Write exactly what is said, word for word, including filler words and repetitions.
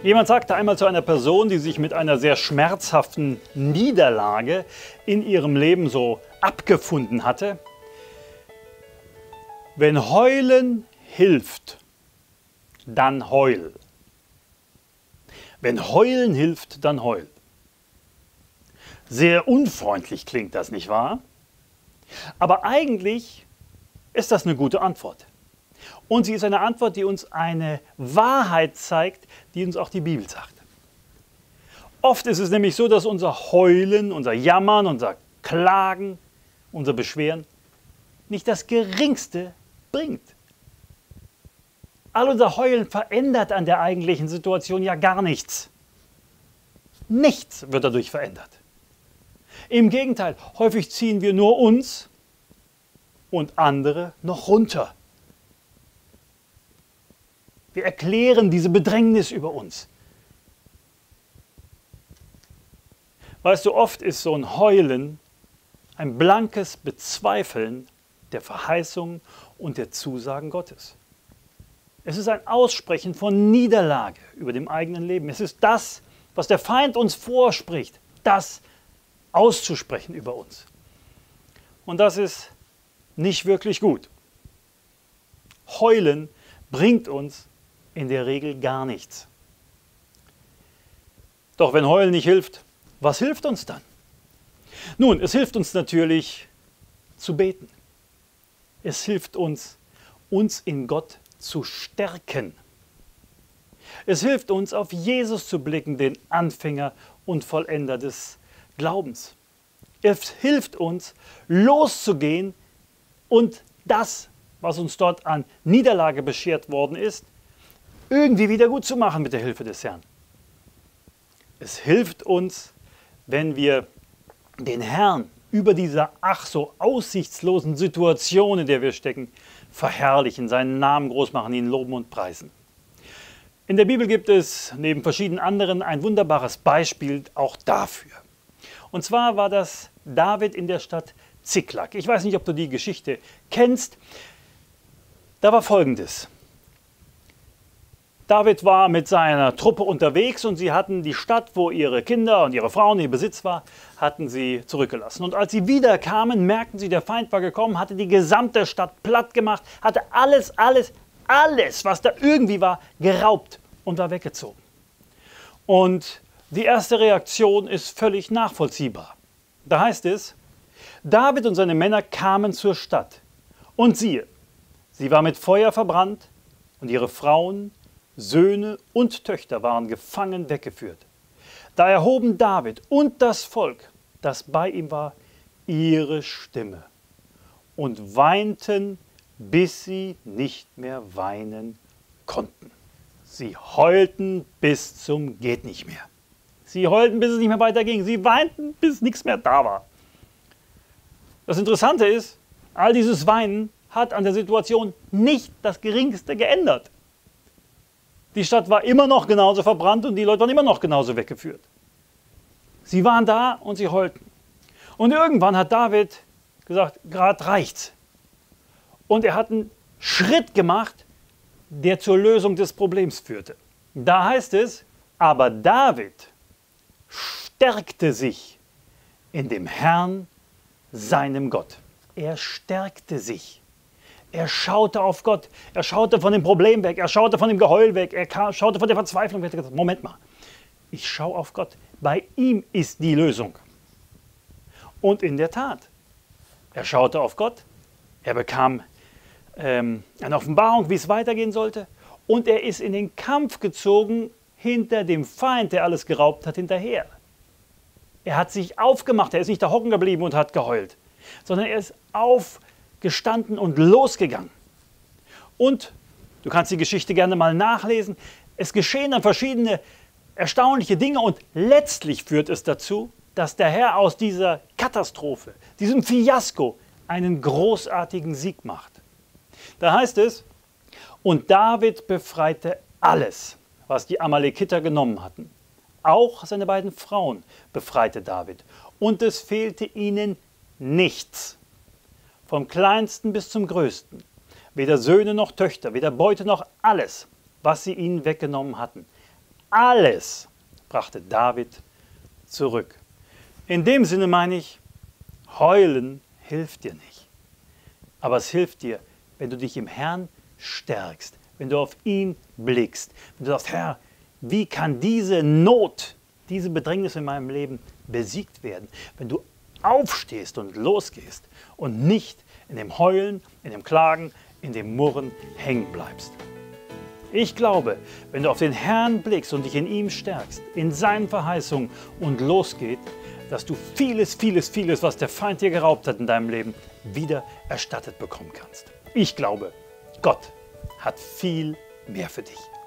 Jemand sagte einmal zu einer Person, die sich mit einer sehr schmerzhaften Niederlage in ihrem Leben so abgefunden hatte: Wenn Heulen hilft, dann heul. Wenn Heulen hilft, dann heul. Sehr unfreundlich klingt das, nicht wahr? Aber eigentlich ist das eine gute Antwort. Und sie ist eine Antwort, die uns eine Wahrheit zeigt, die uns auch die Bibel sagt. Oft ist es nämlich so, dass unser Heulen, unser Jammern, unser Klagen, unser Beschweren nicht das Geringste bringt. All unser Heulen verändert an der eigentlichen Situation ja gar nichts. Nichts wird dadurch verändert. Im Gegenteil, häufig ziehen wir nur uns und andere noch runter. Wir erklären diese Bedrängnis über uns. Weißt du, oft ist so ein Heulen ein blankes Bezweifeln der Verheißungen und der Zusagen Gottes. Es ist ein Aussprechen von Niederlage über dem eigenen Leben. Es ist das, was der Feind uns vorspricht, das auszusprechen über uns. Und das ist nicht wirklich gut. Heulen bringt uns in der Regel gar nichts. Doch wenn Heulen nicht hilft, was hilft uns dann? Nun, es hilft uns natürlich zu beten. Es hilft uns, uns in Gott zu stärken. Es hilft uns, auf Jesus zu blicken, den Anfänger und Vollender des Glaubens. Es hilft uns, loszugehen und das, was uns dort an Niederlage beschert worden ist, irgendwie wieder gut zu machen mit der Hilfe des Herrn. Es hilft uns, wenn wir den Herrn über dieser ach so aussichtslosen Situation, in der wir stecken, verherrlichen, seinen Namen groß machen, ihn loben und preisen. In der Bibel gibt es neben verschiedenen anderen ein wunderbares Beispiel auch dafür. Und zwar war das David in der Stadt Ziklag. Ich weiß nicht, ob du die Geschichte kennst. Da war Folgendes. David war mit seiner Truppe unterwegs und sie hatten die Stadt, wo ihre Kinder und ihre Frauen ihr Besitz war, hatten sie zurückgelassen. Und als sie wieder kamen, merkten sie, der Feind war gekommen, hatte die gesamte Stadt platt gemacht, hatte alles, alles, alles, was da irgendwie war, geraubt und war weggezogen. Und die erste Reaktion ist völlig nachvollziehbar. Da heißt es, David und seine Männer kamen zur Stadt. Und siehe, sie war mit Feuer verbrannt und ihre Frauen, Söhne und Töchter waren gefangen weggeführt. Da erhoben David und das Volk, das bei ihm war, ihre Stimme und weinten, bis sie nicht mehr weinen konnten. Sie heulten bis zum geht nicht mehr. Sie heulten, bis es nicht mehr weiterging. Sie weinten, bis nichts mehr da war. Das Interessante ist, all dieses Weinen hat an der Situation nicht das Geringste geändert. Die Stadt war immer noch genauso verbrannt und die Leute waren immer noch genauso weggeführt. Sie waren da und sie heulten. Und irgendwann hat David gesagt, gerade reicht's. Und er hat einen Schritt gemacht, der zur Lösung des Problems führte. Da heißt es, aber David stärkte sich in dem Herrn, seinem Gott. Er stärkte sich. Er schaute auf Gott, er schaute von dem Problem weg, er schaute von dem Geheul weg, er schaute von der Verzweiflung weg. Er hat gesagt, Moment mal, ich schaue auf Gott, bei ihm ist die Lösung. Und in der Tat, er schaute auf Gott, er bekam ähm, eine Offenbarung, wie es weitergehen sollte, und er ist in den Kampf gezogen hinter dem Feind, der alles geraubt hat, hinterher. Er hat sich aufgemacht, er ist nicht da hocken geblieben und hat geheult, sondern er ist aufgestanden und losgegangen. Und du kannst die Geschichte gerne mal nachlesen. Es geschehen dann verschiedene erstaunliche Dinge und letztlich führt es dazu, dass der Herr aus dieser Katastrophe, diesem Fiasko, einen großartigen Sieg macht. Da heißt es, und David befreite alles, was die Amalekiter genommen hatten. Auch seine beiden Frauen befreite David. Und es fehlte ihnen nichts. Vom Kleinsten bis zum Größten. Weder Söhne noch Töchter, weder Beute noch alles, was sie ihnen weggenommen hatten. alles brachte David zurück. In dem Sinne meine ich, heulen hilft dir nicht. Aber es hilft dir, wenn du dich im Herrn stärkst, wenn du auf ihn blickst, wenn du sagst, Herr, wie kann diese Not, diese Bedrängnis in meinem Leben besiegt werden? Wenn du aufstehst und losgehst und nicht in dem Heulen, in dem Klagen, in dem Murren hängen bleibst. Ich glaube, wenn du auf den Herrn blickst und dich in ihm stärkst, in seinen Verheißungen und losgeht, dass du vieles, vieles, vieles, was der Feind dir geraubt hat in deinem Leben, wieder erstattet bekommen kannst. Ich glaube, Gott hat viel mehr für dich.